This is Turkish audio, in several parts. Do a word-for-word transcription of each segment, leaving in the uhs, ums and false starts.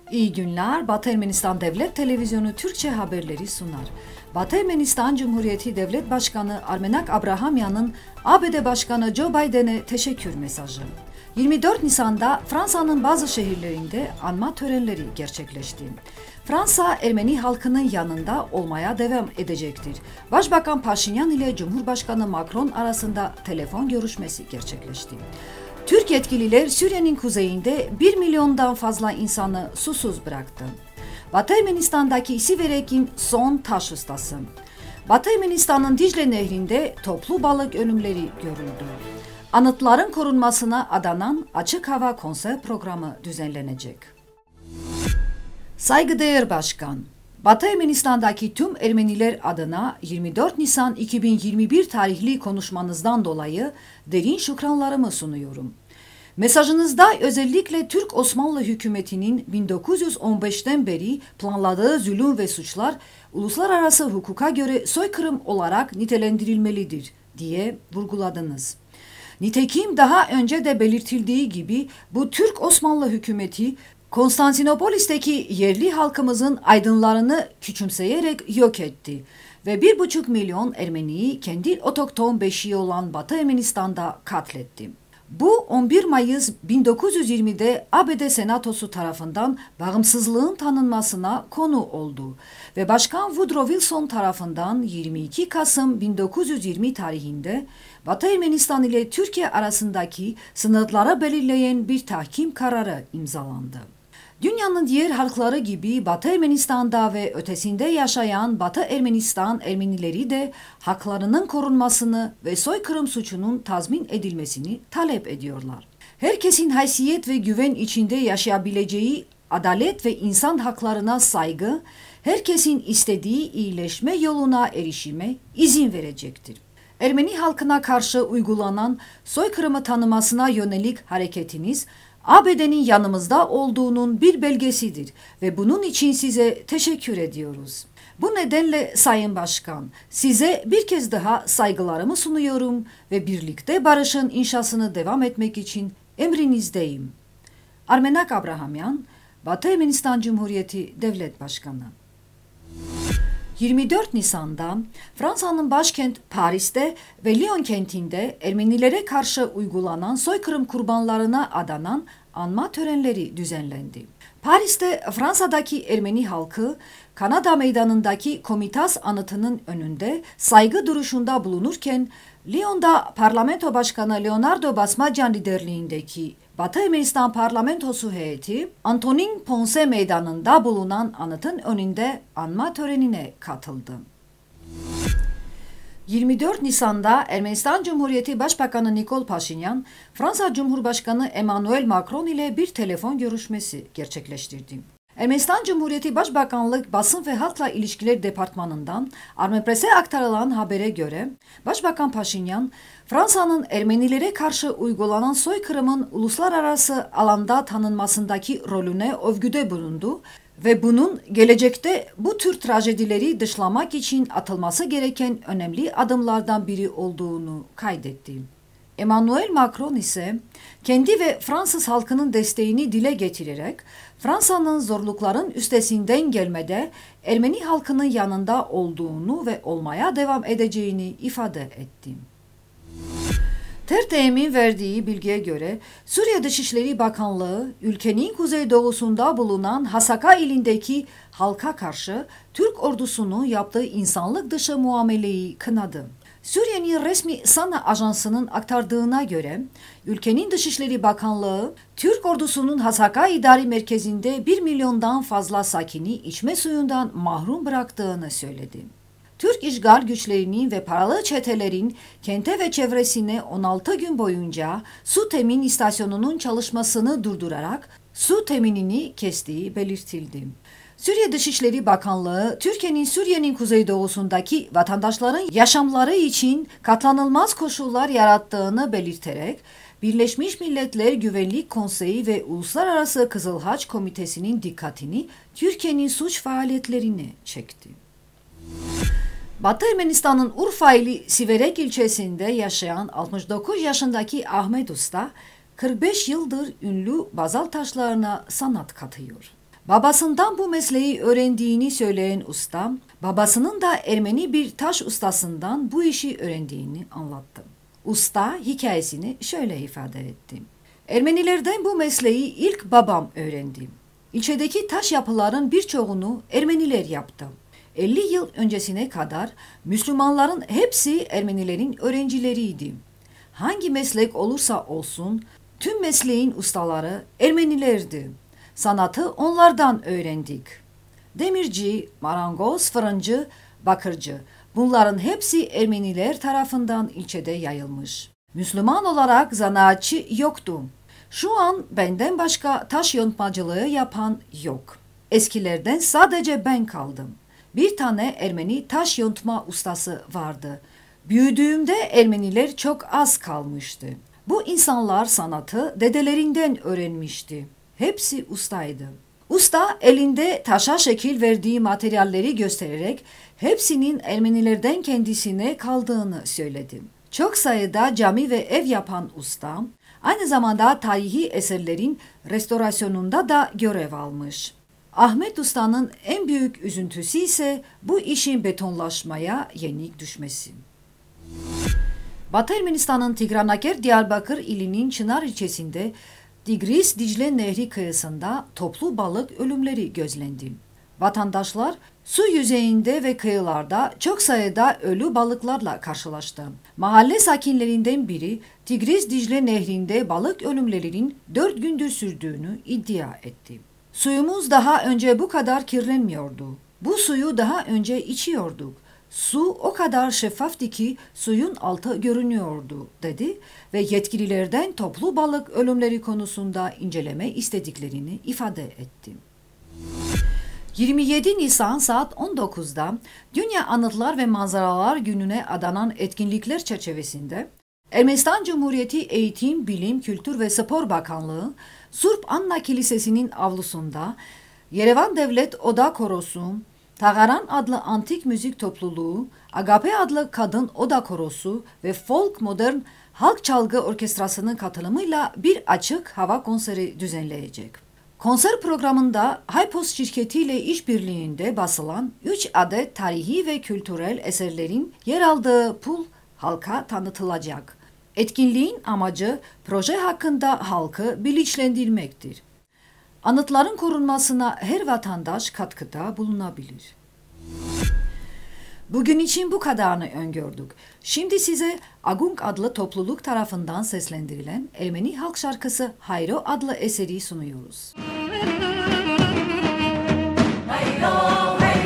İyi günler. Batı Ermenistan Devlet Televizyonu Türkçe haberleri sunar. Batı Ermenistan Cumhuriyeti Devlet Başkanı Armenak Abrahamyan'ın A B D Başkanı Joe Biden'e teşekkür mesajı. yirmi dört Nisan'da Fransa'nın bazı şehirlerinde anma törenleri gerçekleşti. Fransa, Ermeni halkının yanında olmaya devam edecektir. Başbakan Paşinyan ile Cumhurbaşkanı Macron arasında telefon görüşmesi gerçekleşti. Türk yetkililer Suriye'nin kuzeyinde bir milyondan fazla insanı susuz bıraktı. Batı Ermenistan'daki Siverek'in son taş ustası. Batı Ermenistan'ın Dicle Nehri'nde toplu balık ölümleri görüldü. Anıtların korunmasına adanan açık hava konser programı düzenlenecek. Saygıdeğer Başkan, Batı Ermenistan'daki tüm Ermeniler adına yirmi dört Nisan iki bin yirmi bir tarihli konuşmanızdan dolayı derin şükranlarımı sunuyorum. Mesajınızda özellikle Türk Osmanlı hükümetinin bin dokuz yüz on beşten beri planladığı zulüm ve suçlar uluslararası hukuka göre soykırım olarak nitelendirilmelidir diye vurguladınız. Nitekim daha önce de belirtildiği gibi bu Türk Osmanlı hükümeti Konstantinopolis'teki yerli halkımızın aydınlarını küçümseyerek yok etti ve bir buçuk milyon Ermeniyi kendi otokton beşiği olan Batı Ermenistan'da katletti. Bu on bir Mayıs bin dokuz yüz yirmide A B D Senatosu tarafından bağımsızlığın tanınmasına konu oldu ve Başkan Woodrow Wilson tarafından yirmi iki Kasım bin dokuz yüz yirmi tarihinde Batı Ermenistan ile Türkiye arasındaki sınırları belirleyen bir tahkim kararı imzalandı. Dünyanın diğer halkları gibi Batı Ermenistan'da ve ötesinde yaşayan Batı Ermenistan Ermenileri de haklarının korunmasını ve soykırım suçunun tazmin edilmesini talep ediyorlar. Herkesin haysiyet ve güven içinde yaşayabileceği adalet ve insan haklarına saygı, herkesin istediği iyileşme yoluna erişime izin verecektir. Ermeni halkına karşı uygulanan soykırımı tanımasına yönelik hareketiniz, A B D'nin yanımızda olduğunun bir belgesidir ve bunun için size teşekkür ediyoruz. Bu nedenle Sayın Başkan, size bir kez daha saygılarımı sunuyorum ve birlikte barışın inşasını devam etmek için emrinizdeyim. Armenak Abrahamyan, Batı Ermenistan Cumhuriyeti Devlet Başkanı. yirmi dört Nisan'da Fransa'nın başkent Paris'te ve Lyon kentinde Ermenilere karşı uygulanan soykırım kurbanlarına adanan anma törenleri düzenlendi. Paris'te Fransa'daki Ermeni halkı Kanada Meydanı'ndaki Komitas anıtının önünde saygı duruşunda bulunurken Lyon'da Parlamento Başkanı Leonardo Basmadjan liderliğindeki Batı Ermenistan Parlamentosu heyeti Antonin Ponce Meydanı'nda bulunan anıtın önünde anma törenine katıldı. yirmi dört Nisan'da Ermenistan Cumhuriyeti Başbakanı Nikol Paşinyan, Fransa Cumhurbaşkanı Emmanuel Macron ile bir telefon görüşmesi gerçekleştirdi. Ermenistan Cumhuriyeti Başbakanlık Basın ve Halkla İlişkiler Departmanı'ndan Armepres'e aktarılan habere göre Başbakan Paşinyan, Fransa'nın Ermenilere karşı uygulanan soykırımın uluslararası alanda tanınmasındaki rolüne övgüde bulundu ve bunun gelecekte bu tür trajedileri dışlamak için atılması gereken önemli adımlardan biri olduğunu kaydetti. Emmanuel Macron ise kendi ve Fransız halkının desteğini dile getirerek Fransa'nın zorlukların üstesinden gelmede Ermeni halkının yanında olduğunu ve olmaya devam edeceğini ifade etti. T R T'nin verdiği bilgiye göre Suriye Dışişleri Bakanlığı ülkenin kuzeydoğusunda bulunan Hasaka ilindeki halka karşı Türk ordusunu yaptığı insanlık dışı muameleyi kınadı. Suriye'nin resmi Sana Ajansı'nın aktardığına göre ülkenin Dışişleri Bakanlığı Türk ordusunun Hasaka İdari Merkezi'nde bir milyondan fazla sakini içme suyundan mahrum bıraktığını söyledi. Türk işgal güçlerinin ve paralı çetelerin kente ve çevresine on altı gün boyunca su temin istasyonunun çalışmasını durdurarak su teminini kestiği belirtildi. Suriye Dışişleri Bakanlığı, Türkiye'nin Suriye'nin kuzeydoğusundaki vatandaşların yaşamları için katlanılmaz koşullar yarattığını belirterek, Birleşmiş Milletler Güvenlik Konseyi ve Uluslararası Kızıl Haç Komitesi'nin dikkatini Türkiye'nin suç faaliyetlerine çekti. Batı Ermenistan'ın Urfa ili Siverek ilçesinde yaşayan altmış dokuz yaşındaki Ahmet Usta, kırk beş yıldır ünlü bazalt taşlarına sanat katıyor. Babasından bu mesleği öğrendiğini söyleyen usta, babasının da Ermeni bir taş ustasından bu işi öğrendiğini anlattı. Usta hikayesini şöyle ifade etti. Ermenilerden bu mesleği ilk babam öğrendi. İlçedeki taş yapıların birçoğunu Ermeniler yaptı. elli yıl öncesine kadar Müslümanların hepsi Ermenilerin öğrencileriydi. Hangi meslek olursa olsun tüm mesleğin ustaları Ermenilerdi. Sanatı onlardan öğrendik. Demirci, marangoz, fırıncı, bakırcı bunların hepsi Ermeniler tarafından ilçede yayılmış. Müslüman olarak zanaatçı yoktu. Şu an benden başka taş yontmacılığı yapan yok. Eskilerden sadece ben kaldım. Bir tane Ermeni taş yontma ustası vardı. Büyüdüğümde Ermeniler çok az kalmıştı. Bu insanlar sanatı dedelerinden öğrenmişti. Hepsi ustaydı. Usta elinde taşa şekil verdiği materyalleri göstererek hepsinin Ermenilerden kendisine kaldığını söyledi. Çok sayıda cami ve ev yapan usta, aynı zamanda tarihi eserlerin restorasyonunda da görev almış. Ahmet Usta'nın en büyük üzüntüsü ise bu işin betonlaşmaya yenik düşmesi. Batı Ermenistan'ın Tigranaker Diyarbakır ilinin Çınar ilçesinde Tigris Dicle Nehri kıyısında toplu balık ölümleri gözlendi. Vatandaşlar su yüzeyinde ve kıyılarda çok sayıda ölü balıklarla karşılaştı. Mahalle sakinlerinden biri Tigris Dicle Nehri'nde balık ölümlerinin dört gündür sürdüğünü iddia etti. Suyumuz daha önce bu kadar kirlenmiyordu. Bu suyu daha önce içiyorduk. Su o kadar şeffaftı ki suyun altı görünüyordu dedi ve yetkililerden toplu balık ölümleri konusunda inceleme istediklerini ifade etti. yirmi yedi Nisan saat on dokuzda Dünya Anıtlar ve Manzaralar Günü'ne adanan etkinlikler çerçevesinde Ermenistan Cumhuriyeti Eğitim, Bilim, Kültür ve Spor Bakanlığı Surp Anna Kilisesi'nin avlusunda Yerevan Devlet Oda Korosu, Tagaran adlı antik müzik topluluğu, Agape adlı kadın oda korosu ve folk modern halk çalgı orkestrasının katılımıyla bir açık hava konseri düzenleyecek. Konser programında Hypos şirketiyle işbirliğinde basılan üç adet tarihi ve kültürel eserlerin yer aldığı pul halka tanıtılacak. Etkinliğin amacı proje hakkında halkı bilinçlendirmektir. Anıtların korunmasına her vatandaş katkıda bulunabilir. Bugün için bu kadarını öngördük. Şimdi size Agung adlı topluluk tarafından seslendirilen Ermeni halk şarkısı Hayro adlı eseri sunuyoruz. Hayro!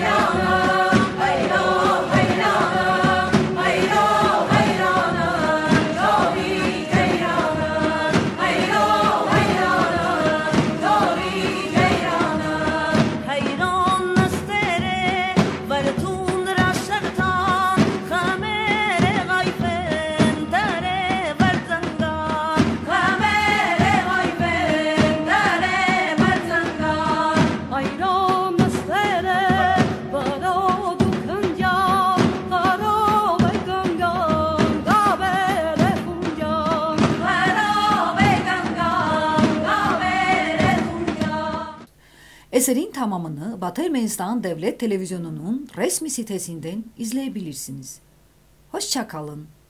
Eserin tamamını Batı Ermenistan Devlet Televizyonu'nun resmi sitesinden izleyebilirsiniz. Hoşça kalın.